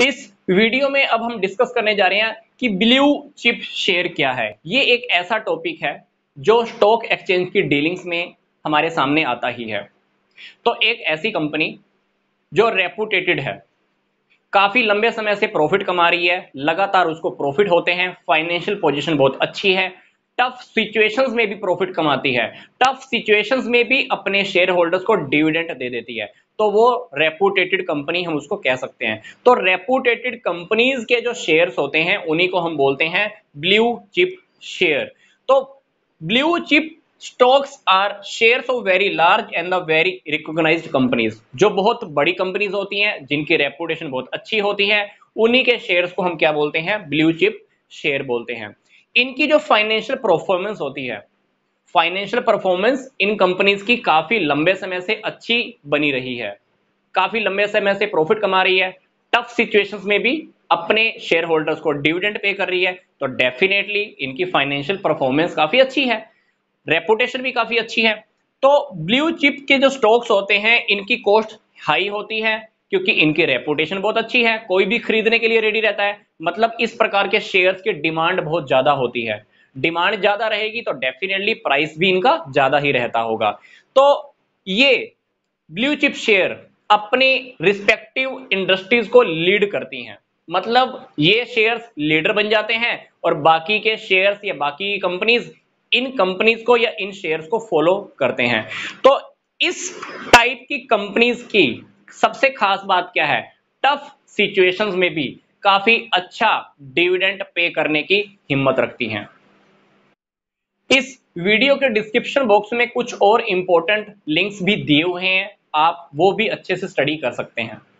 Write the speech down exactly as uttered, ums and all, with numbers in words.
इस वीडियो में अब हम डिस्कस करने जा रहे हैं कि ब्लू चिप शेयर क्या है। ये एक ऐसा टॉपिक है जो स्टॉक एक्सचेंज की डीलिंग्स में हमारे सामने आता ही है। तो एक ऐसी कंपनी जो रेपुटेटेड है, काफी लंबे समय से प्रॉफिट कमा रही है, लगातार उसको प्रॉफिट होते हैं, फाइनेंशियल पोजीशन बहुत अच्छी है, टफ सिचुएशंस में भी प्रॉफिट कमाती है, टफ सिचुएशंस में भी अपने शेयर होल्डर्स को डिविडेंड दे देती है, तो वो रेपुटेटेड कंपनी हम उसको कह सकते हैं। तो रेपुटेटेड कंपनीज के जो शेयर्स होते हैं उन्हीं को हम बोलते हैं ब्लू चिप शेयर। तो blue chip stocks are shares of very large and the very recognized companies. जो बहुत बड़ी कंपनीज होती हैं, जिनकी रेपुटेशन बहुत अच्छी होती है, उन्हीं के शेयर्स को हम क्या बोलते हैं? ब्लू चिप शेयर बोलते हैं। इनकी जो फाइनेंशियल परफॉर्मेंस होती है, फाइनेंशियल परफॉर्मेंस इन कंपनीज की काफी लंबे समय से अच्छी बनी रही है, काफी लंबे समय से प्रॉफिट कमा रही है, टफ सिचुएशंस में भी अपने शेयर होल्डर्स को डिविडेंड पे कर रही है, तो डेफिनेटली इनकी फाइनेंशियल परफॉर्मेंस काफी अच्छी है, रेपुटेशन भी काफी अच्छी है। तो ब्लू चिप के जो स्टॉक्स होते हैं इनकी कॉस्ट हाई होती है क्योंकि इनकी रेपुटेशन बहुत अच्छी है, कोई भी खरीदने के लिए रेडी रहता है। मतलब इस प्रकार के शेयर्स की डिमांड बहुत ज्यादा होती है, डिमांड ज्यादा रहेगी तो डेफिनेटली प्राइस भी इनका ज्यादा ही रहता होगा। तो ये ब्लू चिप शेयर अपने रिस्पेक्टिव इंडस्ट्रीज को लीड करती हैं, मतलब ये शेयर्स लीडर बन जाते हैं और बाकी के शेयर्स या बाकी कंपनीज इन कंपनीज को या इन शेयर्स को फॉलो करते हैं। तो इस टाइप की कंपनीज की सबसे खास बात क्या है? टफ सिचुएशंस में भी काफी अच्छा डिविडेंड पे करने की हिम्मत रखती हैं। इस वीडियो के डिस्क्रिप्शन बॉक्स में कुछ और इंपॉर्टेंट लिंक्स भी दिए हुए हैं, आप वो भी अच्छे से स्टडी कर सकते हैं।